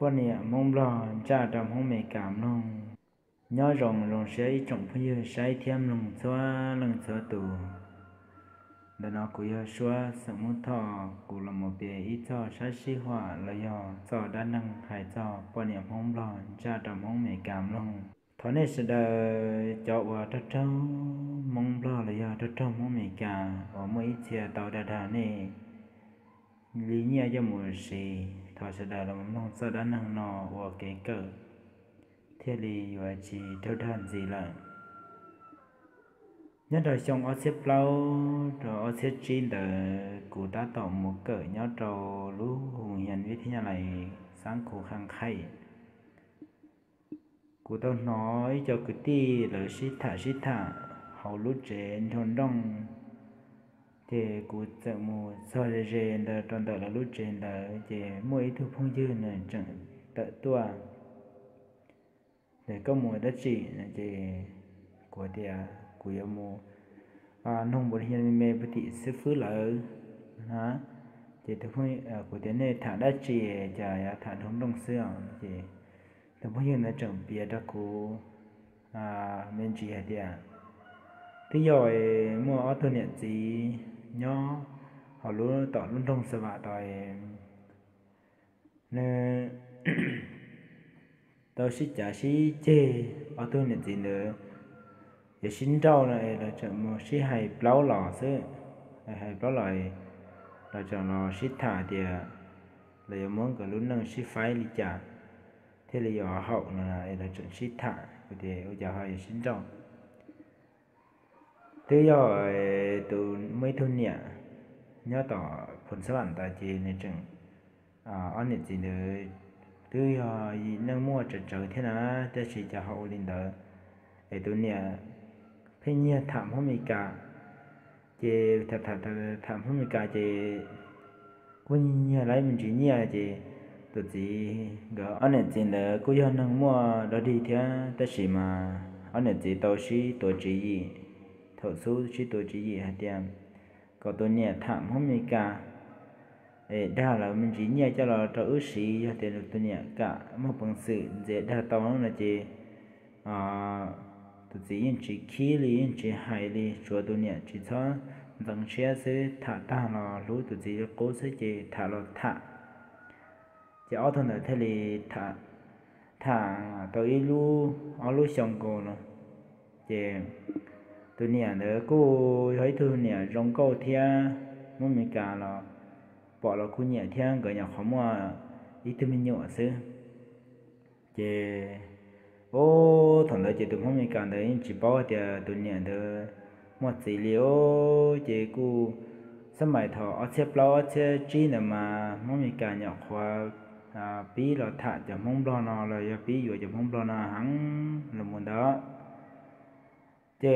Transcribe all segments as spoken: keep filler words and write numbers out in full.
bọn nè mong lo cha trầm không mẹ cảm lòng nhớ rồng rồng sẽ ý trọng phải như sai thêm lòng xóa lòng xóa tù để nó cũng yêu xóa sự muốn thọ cũng là một bề ít cho sát sĩ hỏa là do cho đa năng hại cho bọn nè mong lo cha trầm không mẹ cảm lòng thọ này sẽ đợi cho vào đất trâu mong lo là do đất trâu không mẹ cả ở mấy chia tàu đà đà này lý nhẹ cho một sĩ thọ sẽ đợi là một lòng cho đa năng nọ và cái cỡ thế thì và chỉ theo thân gì là nhất là trong ở xếp lâu rồi ở xếp chín để cụ ta tạo một cỡ nhớ trâu lú hùng hiền với thế này sáng cụ khang khay cụ tao nói cho cái ti là xít thả xít thả hậu lú trên thôn đông thì cụ tự mua soi để trên là tròn đợi là lú trên là chỉ mỗi thứ phong dư này chẳng tự tua để có một đất chỉ là chỉ của địa của yêu mù và nông bột hiền mê bất thị sẽ phứ lỡ hả chỉ từ phong của địa này thả đất chỉ chả thả thông đông xưa chỉ từ phong hiền là trồng bia đã cố à men chỉ hạt địa thế rồi mua ô tô điện gì nhó họ luôn tỏ luôn đông sờ vạ tỏi nên tôi sẽ trả sĩ chê ở tôi nhận gì nữa giờ xin trâu này là chọn một sĩ hay plau lò chứ hay plau lòi là chọn lò sĩ thả thì là muốn cái lúc nâng sĩ phái đi trả thế là giờ hậu là là chọn sĩ thả thì bây giờ họ xin trâu thế giờ từ mấy thôn nhẹ nhớ tỏ phần số bản tài chỉ này chừng à anh nhận gì nữa từ giờ nâng mua trở trở thế nào ta chỉ cho họ lên đó để tôi nè phải nhớ thảm không mấy cả chỉ thật thật thảm không mấy cả chỉ quân nhớ lấy mình chỉ nhớ chỉ tôi chỉ gỡ anh nhận gì nữa cô giờ nâng mua đó đi thế ta chỉ mà anh nhận gì tôi chỉ tôi chỉ gì thầu số chỉ tôi chỉ gì hả tiệm có tôi nè thảm không mấy cả đa là mình chỉ nhớ cho là cho ước sĩ cho tiền được tôi nhớ cả một bằng sự dễ đa tao là chỉ à tôi chỉ chỉ khí lý chỉ hài lý cho tôi nhớ chỉ cho rằng xe sẽ thả ta là lúc tôi chỉ cố sẽ chỉ thả là thả chỉ ở thằng này thế thì thả thả tôi lu ở lu xong cô nó chỉ tôi nhớ nữa cô thấy tôi nhớ trong câu thia muốn mình cả là bỏ là khu nhẹ thiên cái nhà khó mà ít thêm mình nhỏ xứ chị ô thằng đó chị tụi không mình cảm thấy chỉ bảo thì tụi nhẹ được một gì liêu chị cô sớm mai thọ ở xếp lâu ở xếp chi nữa mà mong mình cả nhỏ khoa à bí là thả cho mong lo nó là bí dụ cho mong lo nó hắn là muốn đó chị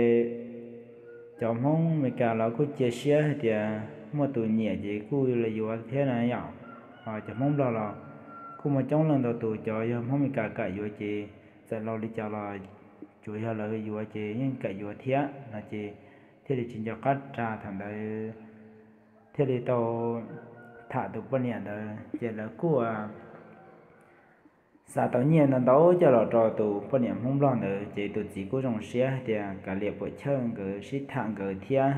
cho mong mình cả là có chia sẻ thì mà tụi nhẹ chị cô là dù thế này ạ à cho mong lo là cô mà trong lần đầu tụi cho mong mình cả cả dù chị sẽ lo đi cho là chủ yếu là dù chị nhưng cả dù thế là chị thế thì chỉ cho cắt ra thằng đấy thế thì tao thả được bao nhiêu đó chỉ là cô à sao tự nhiên nó đấu cho là trò tụ bao nhiêu mong lo nữa chị tụi chỉ có trong xe thì cả liệp bộ chân cái xít thẳng cái thế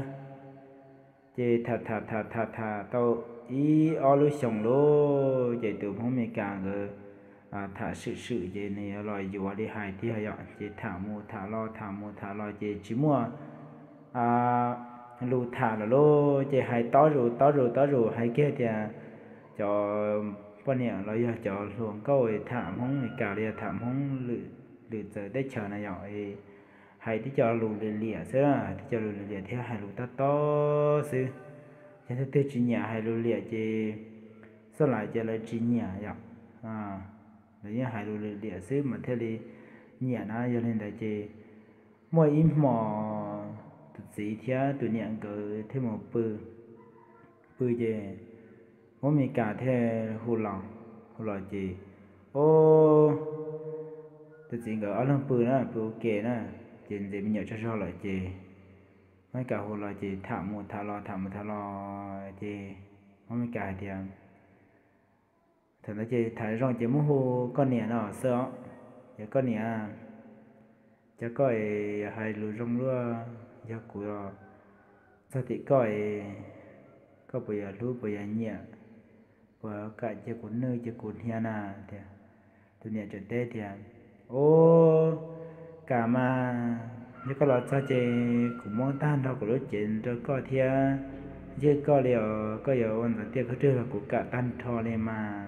chị thà thà thà thà thà tao ý ở lối sống lô chị từ hôm nay càng rồi à thả sự sự chị này rồi dù đi hai thì hay chị thả mua thả lo thả mua thả lo chị chỉ mua à lù thả là lô chị hay to rồi to rồi to rồi hay kia thì cho bao nhiêu là giờ cho luồng câu thả không thì cả đi thả không lử lử giờ đấy chờ này rồi hay thì cho lù lìa lìa xưa thì cho lù lìa theo hai lù to to xưa cho nên tôi chỉ nhà hai lù lìa chỉ sau lại cho là chỉ nhà vậy à đấy như hai lù lìa xưa mà theo đi nhà nó cho nên là chỉ mỗi im mò tự gì theo tụi nhà cứ thêm một bự bự gì mỗi mình cả theo hồ lòng hồ lòng gì ô tự gì ngờ ở lăng bự nữa bự kề nữa chuyện gì mình nhớ cho cho lại gì mấy cả hồ là gì thả một thả lo thả một thả lo gì mấy cả thì thật là chỉ thải rong chỉ mua hồ con nè nó sợ giờ con nè cho coi hai lũ rong lúa giờ của sao thì coi có bây giờ lúa bây giờ nhẹ và cả giờ của nơi giờ của nhà na thì tụi nhẹ trở tết thì ô cả mà như có lọt sao chị cũng mong tan đâu của lúa chuyện rồi coi thì giờ coi liệu coi giờ ôn là tiếc cái trước là của cả tan thò này mà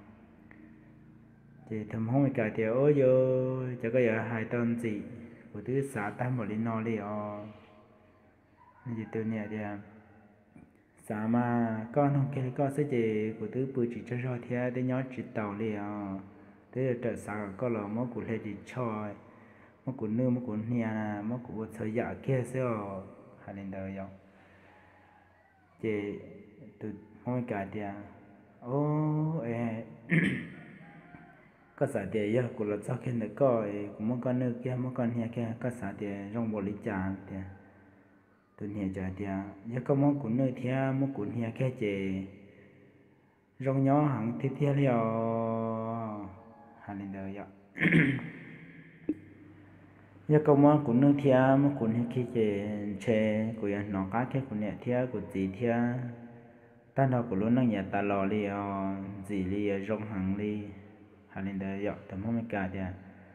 thì thầm không cả thì ôi vô cho có giờ hai tuần gì của thứ xã tam một linh nó li o nên gì từ nhẹ thì xã mà con không kia con sẽ chỉ của thứ bự chỉ cho rồi thì để nhớ chỉ tàu li o thế là trở xã có là mất của lệ chỉ cho mất của nương mất của nhà mất của thời gian kia sẽ ở hai linh đời rồi thì từ không cả thì ô ê có sản tiền giờ của lợn sau khi nó có cũng một con nước kia một con nhà kia có sản tiền trong bộ lý tràn thì từ nhà trả tiền giờ có một cuốn nơi thia một cuốn nhà kia chỉ trong nhỏ hàng thì thia liao hàng lên đời vậy giờ có một cuốn nơi thia một cuốn nhà kia chỉ chế của nó cá kia cuốn nhà thia của gì thia ta nào của luôn năng nhà ta lò liao gì liao trong hàng li hai lên đây dọc tầm hôm cả thì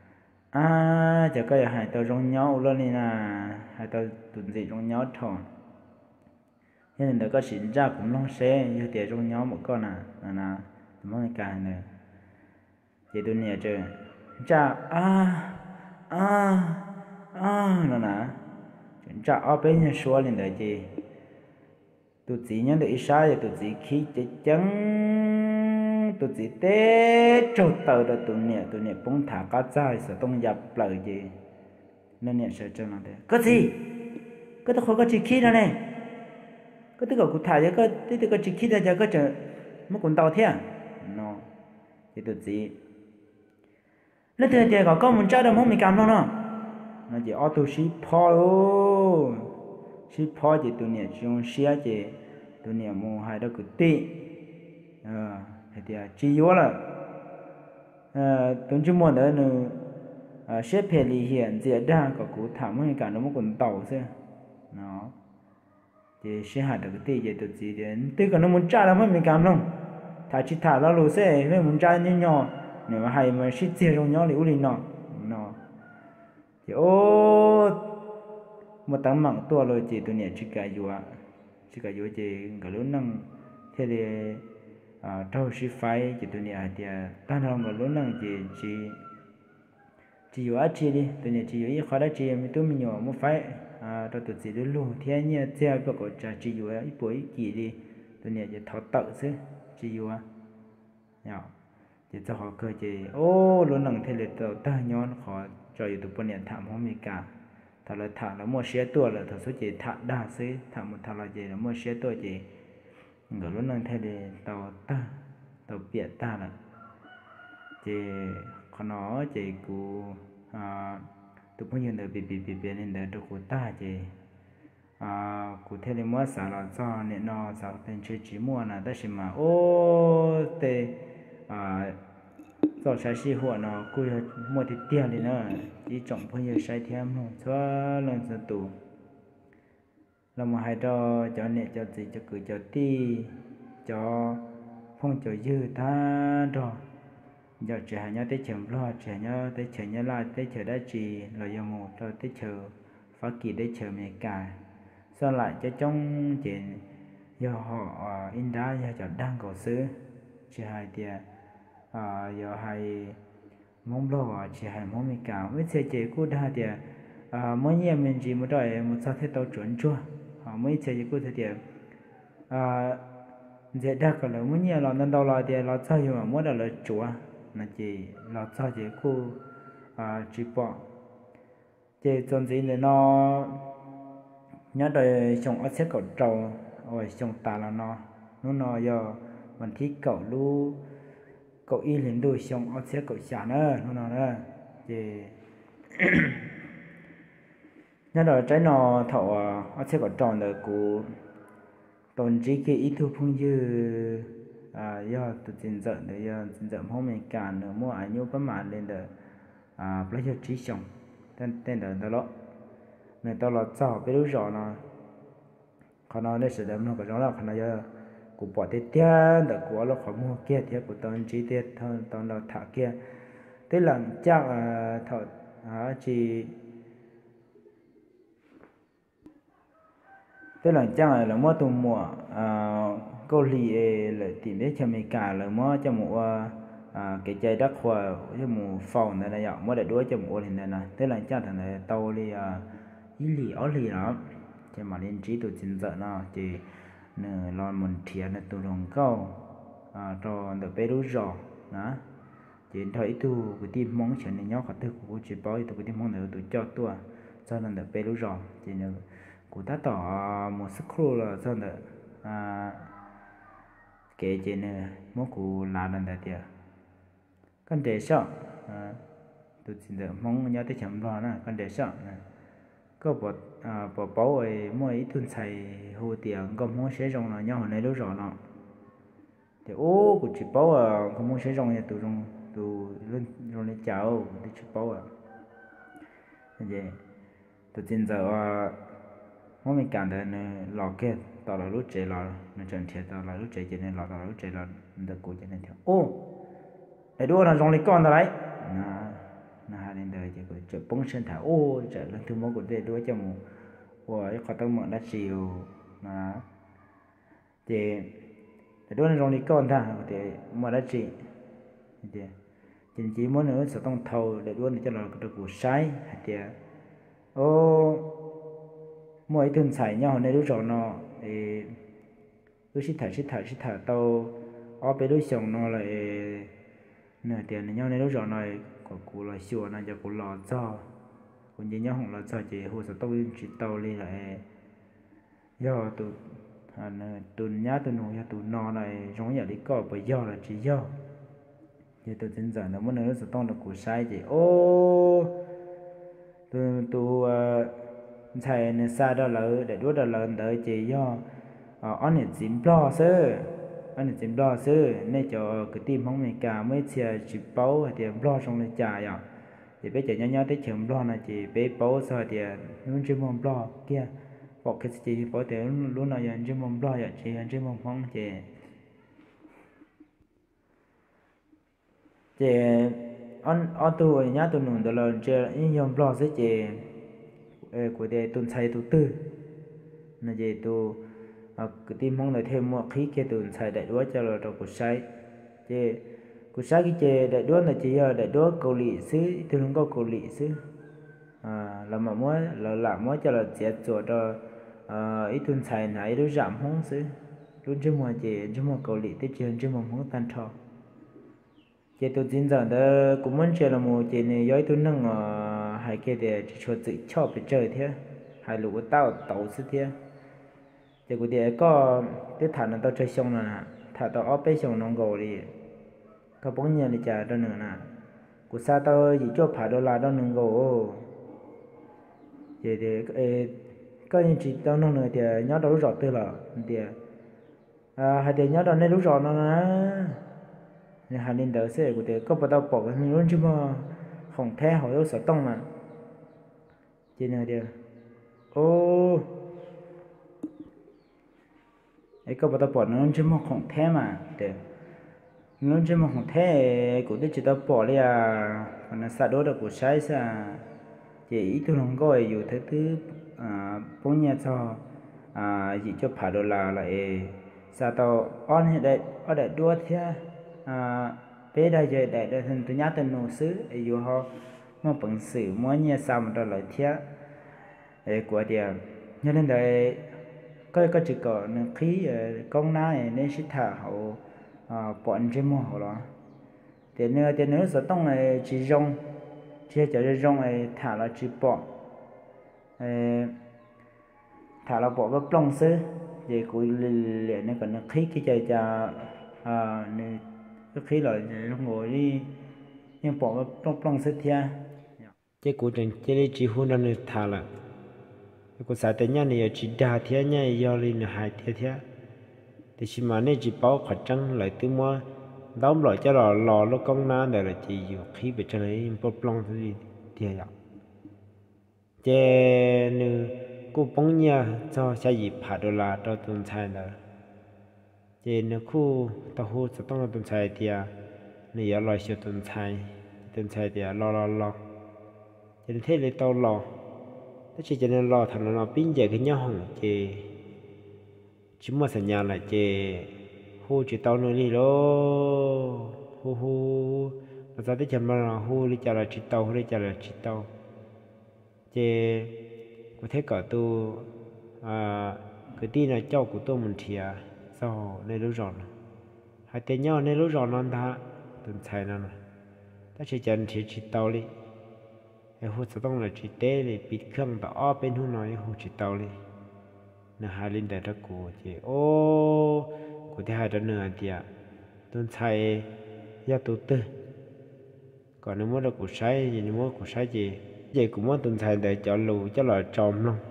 à chỉ có hai tàu rong nhau luôn này nè hai tàu tuần gì rong nhau thòn nên là có xin ra cũng long xe như tiền rong nhau một con à nè nè tầm hôm cả này thì tôi nhớ chơi cha à à à nè nè cha ở bên nhà xóa lên đây chị tụi chị nhớ được sai tụi chị khi chết trắng tụi chị tết trâu tàu đó tụi nhẹ tụi nhẹ bông thả cá chai sẽ tông dập lời gì nên nhẹ sẽ cho nó thế có gì có tôi không có chỉ khi đó này có tôi có cụ thả cho có tôi có chỉ khi đó cho có chờ mất cuốn tàu thế à nó thì tụi chị nó thường thì có con muốn chơi đâu không mình cầm đâu nó nó chỉ auto ship thôi ship thôi thì tụi nhẹ dùng xe thì tụi nhẹ mua hai đó cứ tị à thì chỉ vô là tuần trước mua đó nữa xếp hệ lý hiện diện ra có cụ thảm hơn cả nó một con tàu xe nó thì sẽ hạt được cái tiền gì được gì đến tức là nó muốn trả là mới mình cảm không thà chỉ thả nó lùi xe mới muốn trả như nhỏ nếu mà hay mà xích xe trong nhỏ thì u linh nó nó thì ô một tấm mạng tua rồi chỉ tụi nhẹ chỉ cái gì à chỉ cái gì chỉ cái lúc năng thế thì à trâu sĩ phải chỉ tụi nhẹ thì ta nói cái lúc năng chỉ chỉ chỉ yếu chỉ đi tụi nhẹ chỉ yếu khó đó chỉ mình tụi mình nhỏ một phải à rồi tụi chỉ đi luôn thế nhẹ theo cái gọi là chỉ yếu ít bối chỉ đi tụi nhẹ chỉ tháo tự chứ chỉ yếu à nhỏ chỉ cho họ cơ chỉ ô lúc năng thế là tụi ta nhon khó cho yếu tụi nhẹ thảm khôngมีcả thà là thà là mua xe tua là thà số chỉ thà đa số thà một thà là chỉ là mua xe tua chỉ người lúc năng thế thì tàu ta tàu biển ta là chỉ có nó chỉ cụ à tụi bây giờ bị bị bị bị nên được cụ ta chỉ à cụ thể là mua sản là cho nên nó sảnเป็นchơi chỉ mua là đó là mà ô tê à cho sai sĩ hoa nó cụ mua thì tiền thì nó chỉ trọng bây giờ sai thêm không cho lần sau tụ là mà hai đó cho nên cho gì cho cứ cho ti cho phong cho dư ta đó giờ trẻ nhau tới chậm lo trẻ nhau tới chờ nhau lại tới chờ đã chỉ là do một rồi tới chờ phát kỳ tới chờ mẹ cả sau lại cho trong chuyện do họ in đá do cho đang cổ xứ chỉ hai tia à do hai mong lo chỉ hai mong mẹ cả với xe chế cũ đa tia à mỗi nhà mình chỉ một đời một sao thế tàu chuẩn chưa họ mấy xe chế cũ thế tia à dễ đa cả là mỗi nhà là nên đâu là tia là sao mà mỗi đời là chúa là chỉ là sao chỉ cô à chỉ bỏ chỉ trong gì này nó nhớ đời trong ở xe cậu trâu rồi trong ta là nó nó nó giờ mình thích cậu lu cậu y liền đôi trong ở xe cậu xả nữa nó nó nữa chỉ nhớ đời trái nó thọ ở xe cậu tròn đời của tồn chỉ cái ít thu phong dư à do tụi chính dẫn để do chính dẫn hôm mình cản nữa mua ảnh nhiêu bất mãn lên được à lấy cho trí xong tên tên là đó nên tao là sao biết lúc rõ nó còn nó để sử dụng nó có rõ là nó giờ của bỏ tiết tiền để của nó khỏi mua kia thì của tao chi tiết hơn tao là thả kia tức là chắc à thọ à chỉ tức là chắc là mua tụ mùa à câu lì là tìm biết cho mình cả là mua cho mùa à cái trái đất hoa cho mùa phòng này này mua để đuổi cho mùa thì này nè tức là chắc thằng này tao đi à ý lì ở lì đó cho mà lên trí tụi chính giờ nó chỉ nè lo mình thiệt là tụi đồng câu à cho được bé rú rò đó chỉ thấy tụi cái tim mong chuyện này nhau khó thức của chị bảo tụi cái tim mong này tụi cho tôi cho nên được bé rú rò chỉ là của ta tỏ một sức khô là cho nên à cái chuyện này mỗi cụ làm lần đầu tiên con để sợ tụi chính giờ mong nhau tới chấm lo nè con để sợ có bỏ à bỏ bảo ấy mỗi ít tuần xài hồ tiền còn muốn sẽ rong là nhau hồi này đâu rõ nó thì ô của chị bảo à không muốn sẽ rong nhà tụi rong tụi lên rong lên chào thì chị bảo à vậy tụi trên giờ à mỗi mình cảm thấy lò kia tao là lúc chạy lò nó chân thiệt tao là lúc chạy cho nên lò tao là lúc chạy lò được cố cho nên theo ô để đua là rong lên con tao đấy nó hai đến đời chỉ có chụp bóng sen thả ô chạy lên thứ món của đây đuôi cho một của cái tao mượn đã chiều mà thì để đuôi nó đi con ta thì mà đã chỉ thì chỉ chỉ muốn nữa sẽ tông thầu để đuôi cho nó được củ sai thì ô mỗi tuần xài nhau này lúc rồi nó thì cứ xịt thả xịt thả xịt thả tao ở bên đối xong nó lại nè tiền nhau này lúc rồi này của cụ là xua này cho cụ lò cho còn như nhau không là cho chị hồ sơ tôi chỉ tàu đi lại do tụi anh tụi nhá tụi nô tụi nọ này giống như đi có bởi do là chỉ do thì tụi chính giờ nó muốn nói sẽ tông được cụ sai chị ô tụi tụi thầy này xa đó là để đuổi đó là đợi chị do anh này chìm lo sơ anh này chìm lo sơ nên cho cái tim không mình cả mấy xe chỉ báo thì lo xong rồi trả à thì bây giờ nhau nhau tới trường lo này chỉ bé báo sao thì luôn chỉ mong lo kia bỏ cái gì bỏ thì luôn nào giờ chỉ mong lo vậy chỉ chỉ mong không chị chị anh anh tôi nhá tôi nung đó là chỉ in yom lo sẽ chị của đây tuần sai tu tư là chị tu cái tim mong lại thêm một khí kia tuần sai đại đua cho là đâu có sai chị cụ sáng cái chè đại đua là chỉ đại đua cầu lì xứ tôi không có cầu lì xứ à là mà mới là làm mới cho là chết chỗ đó ít tuần xài này đối giảm không xứ luôn chứ mà chè chứ mà cầu lì tới chuyện chứ mà không tan thọ chè tôi tin rằng đó cũng muốn chè là một chè này giỏi tôi nâng hai cái để cho tự cho bị chơi thế hai lũ tao tàu xứ thế chè của để có cái thằng nó tao chơi xong rồi nè thằng tao ốp bé xong nó gồ đi các bóng nhà đi trả đó nữa nè của sao tao chỉ cho phải đô la đó nương gỗ vậy thì cái những chị tao nông nữa thì nhớ đâu rõ tư là thì à hai thì nhớ đâu nên lúc rõ nó nè nên hai nên đỡ sẽ của thì có bắt đầu bỏ cái luôn chứ mà không thể hỏi đâu sợ tông mà chị nào thì ô ấy có bắt đầu bỏ nó chứ mà không thể mà để nó chỉ mà không thể của tôi chỉ tao bỏ đi à còn nó sao đó được của sai sa chỉ ít tôi không gọi dù thứ thứ à bốn nhà cho à chỉ cho phải đô la lại sao tao on hiện đại ở đại đua thế à bây giờ giờ đại đại thành tôi nhát tên nô sứ dù họ mà bằng sự mỗi nhà sao mà đó lại thế để của tiền cho nên đây có có chỉ có khí công này nên sẽ thả hậu à bọn trên mùa đó thì nữa thì nữa sẽ tông này chỉ rong chỉ cho cái rong này thả là chỉ bỏ thả là bỏ vào plong sứ thì cuối liền này còn khí cái chơi cho à này cái khí là nó ngồi đi nhưng bỏ vào plong plong sứ thia cái cuối trình cái chỉ hôn nó thả là cái sao tới nhà này chỉ đa thia nhà do lên là hai thia thia thì chỉ mà nên chỉ bảo khỏi trăng lại từ mua đóng lại cho lò lò nó công na để là chỉ dù khi bị cho lấy bột lông thì thì vậy chế nữ cô bông nha cho xa dịp phá đô la cho tuần sai nữa chế nữ khu tàu hú sẽต้องtuần sai thì nữ giờ lại sẽ tuần sai tuần sai thì lo lo lo chế thế là tàu lo thế chỉ cho nên lo thằng nó pin giờ cái nhau hồng chế chỉ màสัญญาณlà chế hú chỉ tàu nữa đi lo hú hú nó ra tới chậm mà hú đi chả là chỉ tàu hú đi chả là chỉ tàu chế có thể cả tu à cái tin là cháu của tôi mình thì sau này lúc rồi hai tên nhau này lúc rồi nó đã tuần sai nó ta chỉ chân chỉ chỉ tàu đi em hút sẽต้องlà chỉ té để bịt khung tao bên hút nói hút chỉ tàu đi nè hai linh đại đó của chị ô của thứ hai đó nữa thì à tuần sai gia tu tư còn nếu muốn là của sai gì nếu muốn của sai gì vậy cũng muốn tuần sai để cho lù cho là tròn luôn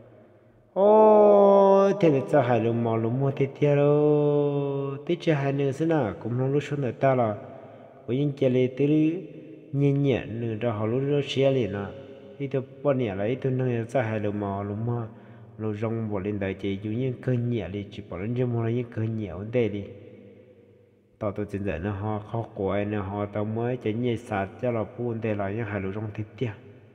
ô thế là cho hai lù mò lù mua thế kia rồi tí chơi hai nữa xí nào cũng không lúc xuống đời ta là với những chơi lì từ nhẹ nhẹ nữa cho họ lúc đó xé liền à ít tôi bao nhiêu là ít tôi nói cho hai lù mò lù mua lù rong bỏ lên đời chỉ dù như cơn nhẹ đi chỉ bỏ lên cho mua là những cơn nhẹ vấn đề đi tao tôi chính giờ nó họ khó quậy nó họ tao mới chỉ nhẹ sạt cho là buồn để lại những hai lù rong thế kia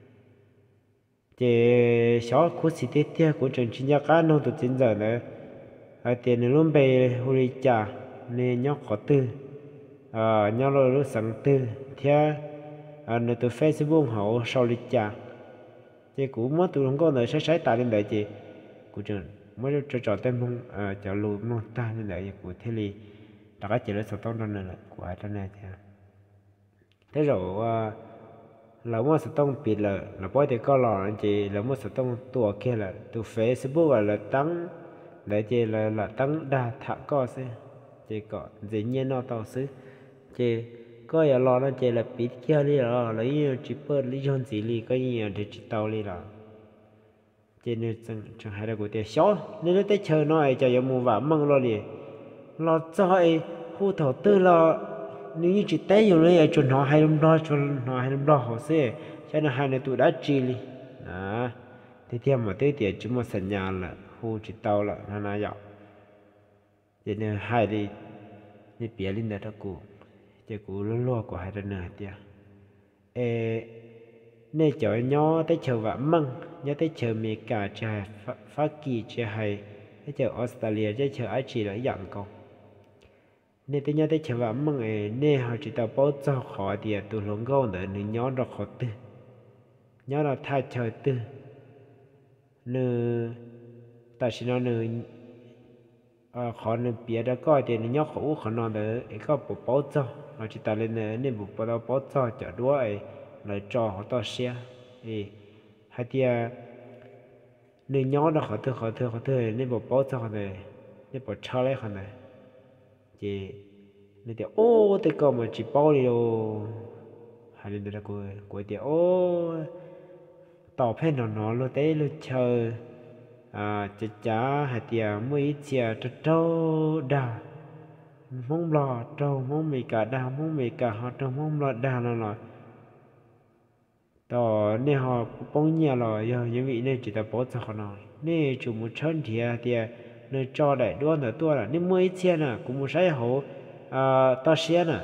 thì sáu khu sĩ thế kia của trường chuyên gia cá nông tôi chính giờ nữa ở tiền luôn về huri trà nên nhóc khó tư à nhóc rồi lúc sáng tư theo à nơi từ Facebook họ sau lịch trà thì cũng mất tôi không có nơi sai sai tại lên đấy chị của trường mới cho trò tên mong à cho lùi mong ta lên đấy của thế li đã có chỉ là số tông trong này là của ai trong này thì thế rồi là mua sẽ tông bị là là bởi vì có lò anh chị là mua sẽ tông tua kia là từ Facebook là tăng để chị là là tăng đa thả co xe chị có dĩ nhiên nó tao xứ chị có giờ lò nó chị là bị kia đi là lấy chỉ bớt lý do gì đi có nhiều thì chỉ tao đi là chị nên chẳng chẳng hay là của tiền xóa nên nó tới chờ nó ai cho giờ mua vả măng lo đi lo cho ai khu thổ tư lo nếu như chỉ té dùng lấy chuẩn họ hay lắm đó chuẩn họ hay lắm đó họ sẽ cho nên hai người tụi đã chi đi à thì theo mà tới tiền chúng màสัญญาณlà khu chỉ tàu là nó nói vậy cho nên hai đi đi bịa lên đó cụ chỉ cụ lo lo của hai đứa nữa thì ê nên cho nhau tới chờ vợ măng nhớ tới chờ mỹ cả chờ phát kỳ chờ hay tới chờ Australia tới chờ ai chỉ là dạng câu nên tôi nhớ tới chờ vợ măng ấy nên họ chỉ tao bảo cho họ thì tụi lông gấu nữa nên nhớ ra họ tư nhớ là thay chờ tư nữa ta chỉ nói nữa à họ nữa bịa đã coi thì nhớ họ uống họ nói nữa ấy có bộ bảo cho họ chỉ ta lên nữa nên bộ bảo tao bảo cho chợ đũa ấy lại cho họ to xe thì hai tia nên nhớ đó họ thưa họ thưa họ thưa nên bộ bảo cho họ này nên bộ cho lấy họ này chị nên thì ô tôi còn mà chỉ bao đi đâu hai lần đó của của thì ô tỏ phép nó nó lo té lo chờ à chả chả hai tia mới chia cho trâu đà mong lo trâu mong mì cả đà mong mì cả họ trâu mong lo đà nó rồi tỏ nên họ bông nhà rồi giờ những vị nên chỉ ta bỏ cho họ nói nên chủ một chân thì thì nên cho đại đua nữa tua là nên mới chia nè cũng một sai hổ à to xe nè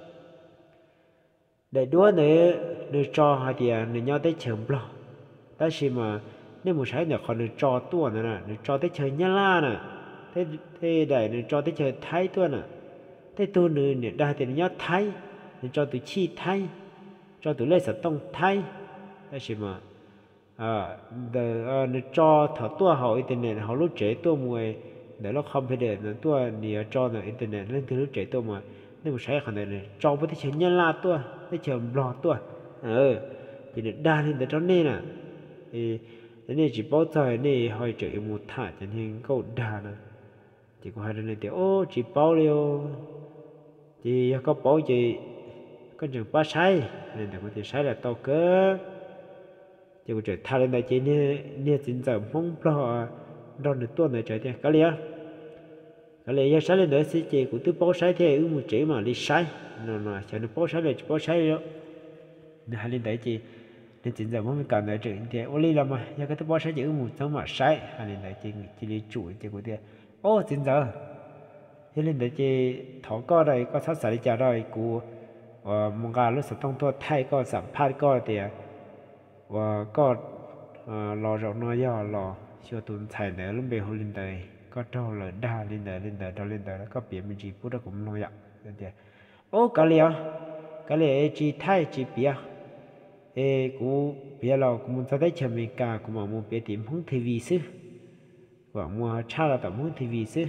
đại đua nữa nên cho hai thì nên nhau tới chấm lo ta chỉ mà nên một sai nữa còn nên cho tua nữa nè nên cho tới chơi nhá la nè thế thế đại nên cho tới chơi thái tua nè thế tu nữa nên đa thì nhau thái nên cho từ chi thái cho tụi lấy sẽ tông thay đó là mà à để để cho thợ tua họ internet họ lúc trẻ tua mùi để nó không phải để nó tua nhiều cho nó internet lên từ lúc trẻ tua mà nếu mà sai khả năng này cho với cái chuyện nhân la tua cái chuyện lò tua ừ thì để đa lên để cho nên à thì nên chỉ bảo trời này hơi chơi một thả cho nên câu đa nè chỉ có hai đứa này thì ô chỉ bảo liêu thì có bảo gì con chừng ba sai nên là có thể sai là to cơ chứ còn trời thay lên đây chỉ nè nè chính giờ mong lo đòn được tuần này trời thì có liền cái này giờ sai lên đó sẽ chỉ của tôi bỏ sai thì ư một chế mà đi sai nó nó cho nó bỏ sai là bỏ sai đó nên hai lên đấy chỉ nên chính giờ mới cảm thấy chuyện thì ô li làm mà giờ cái tôi bỏ sai chỉ ư một số mà sai hai lên đấy chỉ chỉ đi chủ chỉ của tiền ô chính giờ thế lên đấy chỉ thọ có đây có sát sải trả rồi của một cái lúc thông thua thay có sản phát có thì và có lò rau nói do lò cho tụi thầy nữa lúc về hồi lên đấy có trâu là đa lên đời lên đời trâu lên đời có biển mình chỉ bút đó cũng nói vậy thế ô cái liền cái liền chỉ thay chỉ bia ê cú bia là cũng muốn thấy chồng mình cả cũng mà muốn bia tìm hướng thì vì sư và mua cha là tầm hướng thì vì sư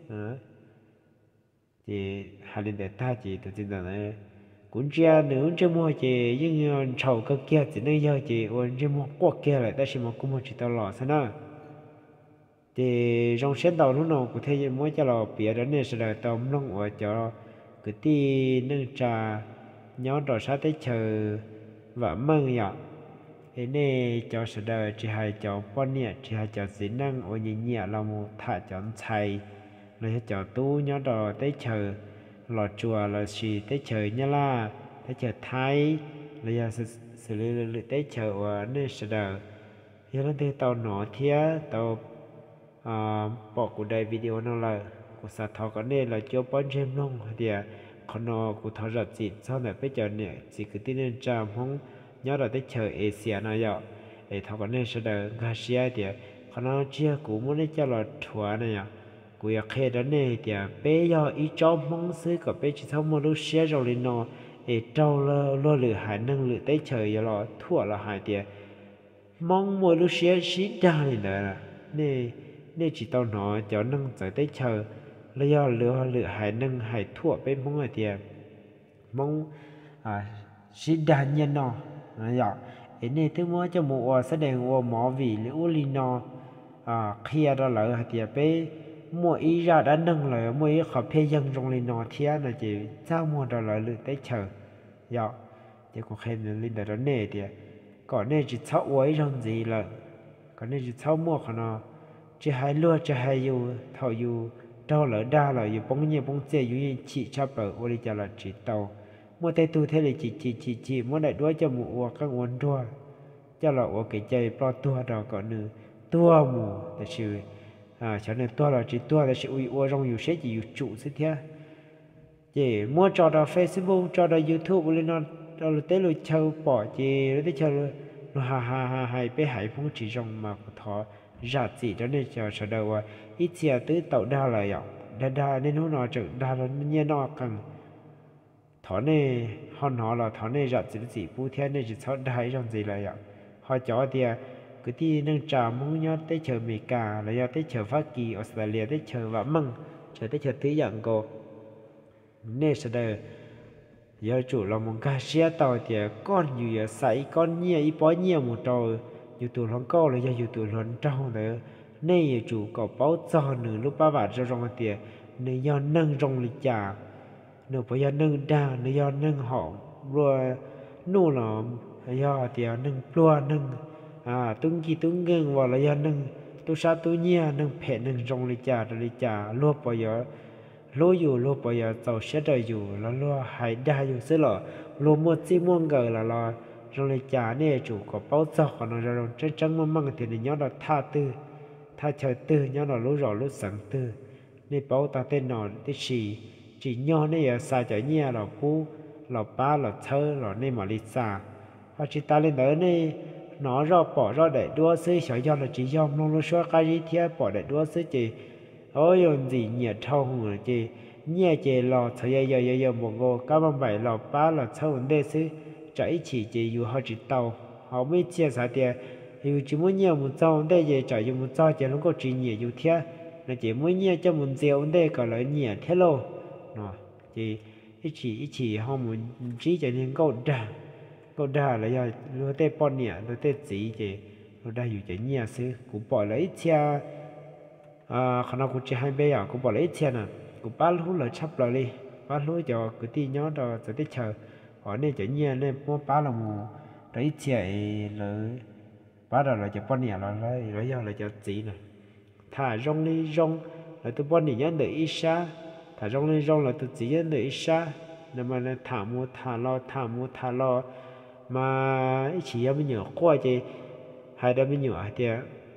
thì hai lên đời ta chỉ tự tin là cũng chia nữa chứ mua chỉ nhưng trâu cái kia chỉ nên giờ chỉ ôn chứ mua quạt kia lại ta chỉ mua cũng mua chỉ tao lò sao nào thì trong xét đầu lúc nào cũng thấy mỗi cho là bịa đó nên sẽ là tao nông ở cho cái tí nâng trà nhóm trò sát tới chờ và mừng nhở thế nên cho sẽ đời chỉ hai cho bọn nhẹ chỉ hai cho dĩ năng ở nhẹ nhẹ là một thả chọn chạy rồi cho tu nhóm trò tới chờ lò chùa là chỉ tới chờ nhá la tới chờ thái rồi giờ xử lý tới chờ ở nên sẽ đời giờ nó tới tàu nọ thía tàu bỏ của đây video nó là của sát thọ có nên là cho bọn xem luôn thì còn nó của thọ rất gì sau này bây giờ này chỉ cứ tin nên chăm không nhớ là tới chờ Asia nó vậy để thọ có nên sẽ được Asia thì còn nó chia của muốn để cho là thua này à của khi đó này thì bây giờ ý cho mong xứ có bây chỉ sau một lúc xe rồi lên nó để trâu lo lo lửa hải năng lửa tới chờ giờ là thua là hải thì mong một lúc xe xí ra này nữa này nên chỉ tao nói cho nâng tới tới chờ là do lửa lửa hải nâng hải thua bên mong ở tiền mong à xí đa nhân nó dạ thế nên thứ mới cho một sẽ đèn ô mỏ vì lửa li nó à khi đó lỡ hạt tiền bé mua ý ra đã nâng lại mua ý khó phê dân trong li nó thì là chỉ sao mua đó lại lửa tới chờ dạ chỉ có khen là linh đó nè thì còn nên chỉ sáu ấy trong gì là còn nên chỉ sáu mua còn nó chỉ hai lúa chỉ hai yêu thầu yêu trâu lỡ đa là yêu bông nhẹ bông dễ yêu chỉ chấp ở ô đi cho là chỉ tàu mua tay tu thế là chỉ chỉ chỉ chỉ mua đại đuôi cho mù các nguồn đua cho là ô cái chơi bao tua đó còn nữa tua mù là sự à cho nên tua là chỉ tua là sự uy ô trong yêu sẽ chỉ yêu chủ sẽ thế chỉ mua cho đó Facebook cho đó YouTube lên nó đó là tới lối chơi bỏ chỉ tới chơi nó ha ha ha hay bé hải phong chỉ trong mà có thọ giả chỉ cho nên cho sau đầu ít chia tới tàu đa là vậy đa đa nên nó nói chừng đa là như nó cần thọ này họ nói là thọ này giả chỉ chỉ bu thiên này chỉ thọ đa trong gì là vậy họ cho thì cái tí nâng trà muốn nhớ tới chờ Mỹ cả là do tới chờ Hoa Kỳ Australia tới chờ và măng chờ tới chờ thứ dạng cô nên sau đây giờ chủ là một cái xe tàu thì con nhiều giờ sấy con nhiều ít bó nhiều một trò dù tụi nó câu là do dù tụi nó trâu nữa nên giờ chủ có báo cho nữa lúc ba bạn cho rong tiền nên do nâng rong lịch trả nữa phải do nâng đa nữa do nâng họ rồi nô là do tiền nâng plua nâng à tung chi tung gương và là do nâng tu sa tu nhia nâng phe nâng rong lịch trả lịch trả luôn bây giờ lúa dù lúa bây giờ tàu sẽ đời dù là lúa hải đa dù sẽ là lúa một chi muôn gờ là lo rồi lại trả nè chủ có bao giờ còn nó rồi chân chân mong mong thì nhớ là tha tư tha trời tư nhớ là lúa rồi lúa sáng tư nên bao ta tên nó thì chỉ chỉ nhớ này ở xa chạy nhẹ là phú là ba là thơ là nên mà đi xa và chỉ ta lên đó này nó ra bỏ ra để đua sư sở do là chỉ do mong lúa xóa cái gì thế bỏ để đua sư chỉ ôi yon gì nhẹ thông rồi chị nhẹ chị lò thời giờ giờ giờ một ngô các bạn bảy lò ba là thơ vấn đề sư chạy chỉ chỉ yêu họ chỉ tàu họ mới chia sẻ tiền yêu chỉ muốn nhiều một trâu đây giờ chạy yêu một trâu chỉ nó có chỉ nhiều yêu thế là chỉ muốn nhiều cho một triệu đây còn lại nhiều thế lô nó chỉ ít chỉ ít chỉ họ muốn chỉ cho nên câu đà câu đà là do lúa tê bọn nhẹ lúa tê chỉ chỉ lúa đà yêu chỉ nhiều sư cũng bỏ lấy chia à khả năng cũng chỉ hai bé à cũng bỏ lấy chia nè cũng ba lúa là chấp lại đi ba lúa cho cái tí nhớ đó sẽ tới chờ họ nên chỉ nhiên nên mua ba là mù đấy chạy là ba là là cho con nhà là lấy lấy do là cho chị nè thả rong đi rong là tôi bọn nhỉ nhớ ít xa thả rong lên rong là tôi chỉ nhớ ít xa nên mà nên thả mua thả lo thả mua thả lo mà ít chỉ mới nhớ qua chứ hai đứa mới nhớ thì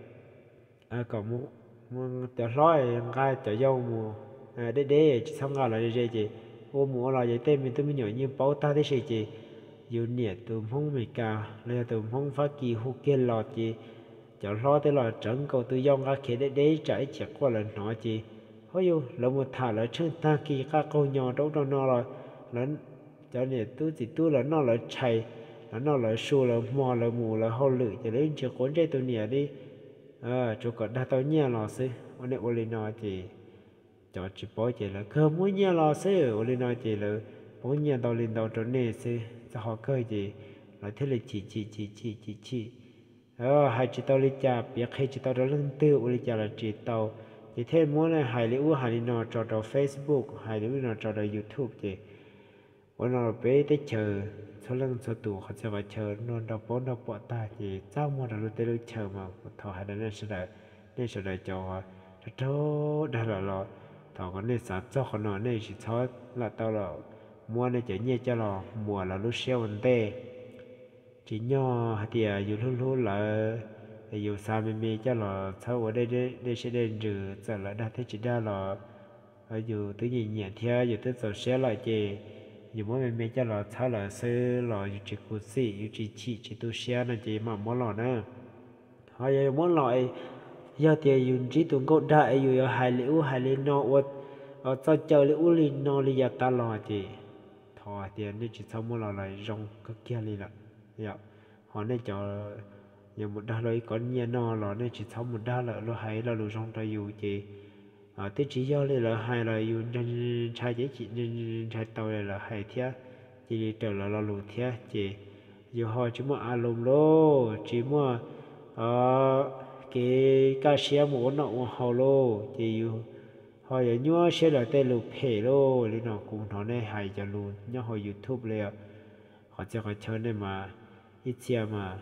à còn mua mua tiểu lõi ngay tiểu dâu mua à để để xong rồi là để gì ô mua là vậy tên mình tôi mới nhớ như bảo ta thế gì chứ dù nhiệt tụm không mày cả là tụm không phát kỳ hú kia lọt chứ cho lo tới là trận cầu tự do các khi để để chạy chạy qua lần nọ chứ hồi yêu là một thả là chân ta kỳ các câu nhỏ đâu đâu nó là là cho nên tôi chỉ tôi là nó là chạy là nó là xu là mò là mù là hao lử cho đến chưa cuốn dây tôi nhẹ đi à chỗ còn đa tao nhẹ lò xí ông này ông lên nói thì cho chỉ bảo chỉ là cơ muốn nhẹ lò xí ông lên nói chỉ là muốn nhẹ tao lên tao trở nên xí cho họ cơ gì là thế là chỉ chỉ chỉ chỉ chỉ chỉ ờ hai chỉ tao lên cha biết hay chỉ tao đó lên tư ông lên cha là chỉ tao chỉ thêm muốn là hai liệu hai nó cho vào Facebook hai liệu nó cho vào YouTube thì ông nó bé tới chờ số lần số tụ họ sẽ phải chờ nó đọc bốn đọc bỏ ta thì sao mà nó tới lúc chờ mà thọ hai đứa sẽ đợi nên sẽ đợi cho cho đây là lo thọ có nên sáng cho họ nói nên chỉ cho là tao là mua nên chỉ nhẹ cho là mùa là lúc xeo vấn đề chỉ nhỏ thì dù lúc lúc là dù sao mình mi cho là sau ở đây đây đây sẽ đến trừ giờ là đã thấy chỉ ra là dù tự nhiên nhẹ theo dù tới giờ sẽ lại chỉ dù mỗi mình mình cho là sau là sơ là dù chỉ cố sĩ dù chỉ chỉ chỉ tu xe là chỉ mà mỗi lọ nữa họ giờ mỗi lọ giờ thì dù chỉ tụng cốt đại dù hai liễu hai liễu nọ ở ở sau chờ liễu li nọ li giờ ta lọ thì thọ thì nên chỉ sau mỗi lọ lại rong các kia li là dạ họ nên cho giờ một đa lấy con nhà nọ lọ nên chỉ sau một đa là lo hay là lo rong ta dù chỉ à thế chỉ do là hai là dù nên trai chỉ chỉ nên trai tàu là hai thia chỉ trở là lo lụt thia chỉ dù họ chỉ mua alum lô chỉ mua ờ cái cá xe muốn nọ họ lô chỉ dù họ giờ nhua xe là tên lụt phê lô nên nó cũng nó này hay cho luôn nhớ họ YouTubeเลยhọจะcó chơi này mà ít xe mà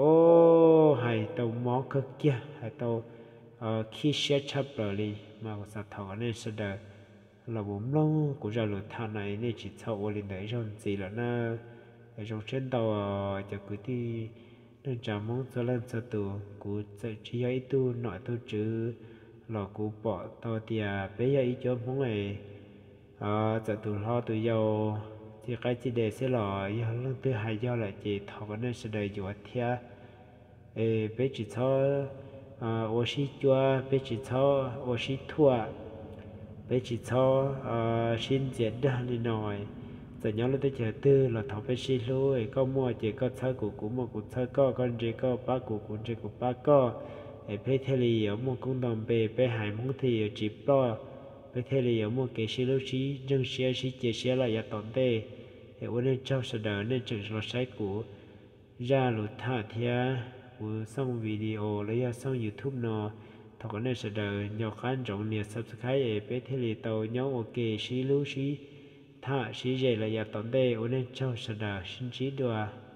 ô hay tàu mỏ cực kia hay tàu ờ khi xe chấp rồi mà có sao thằng này sẽ đợi là bốn lâu của gia luật thằng này nên chỉ sau lên đấy rồi gì là nó ở trong trên tàu cho cứ đi nên chả mong cho lên cho tù của chỉ ấy tu nội tu chữ là của bỏ tàu tiề bây giờ ý cho mong này ờ cho tù lo tù giàu thì cái chỉ để sẽ là giờ lần thứ hai giờ là chỉ thằng này sẽ đợi dùa thia ê bây chỉ cho à ô xí chua bây chỉ cho ô xí thua bây chỉ cho à xin diễn ra đi nói giờ nhớ là tới chờ tư là thằng bây xí lui có mua chỉ có chơi của của một của chơi có con chỉ có ba của của chỉ của ba có ê bây thế thì ở một công đồng bề bây hải muốn thì chỉ lo bây thế thì ở một cái xí lưu xí dân xí xí chế xí là ya tổn tệ ê ô nên cho sự đời nên chừng là sai của ra lụt thả thia của xong video lấy ra xong YouTube nó thọ cái này sẽ đợi nhỏ khán trọng nhiệt subscribe để thế thì tàu nhau ok xí lưu xí thả xí dễ là ya tổn tệ ô nên cho sẽ đợi xin chỉ đùa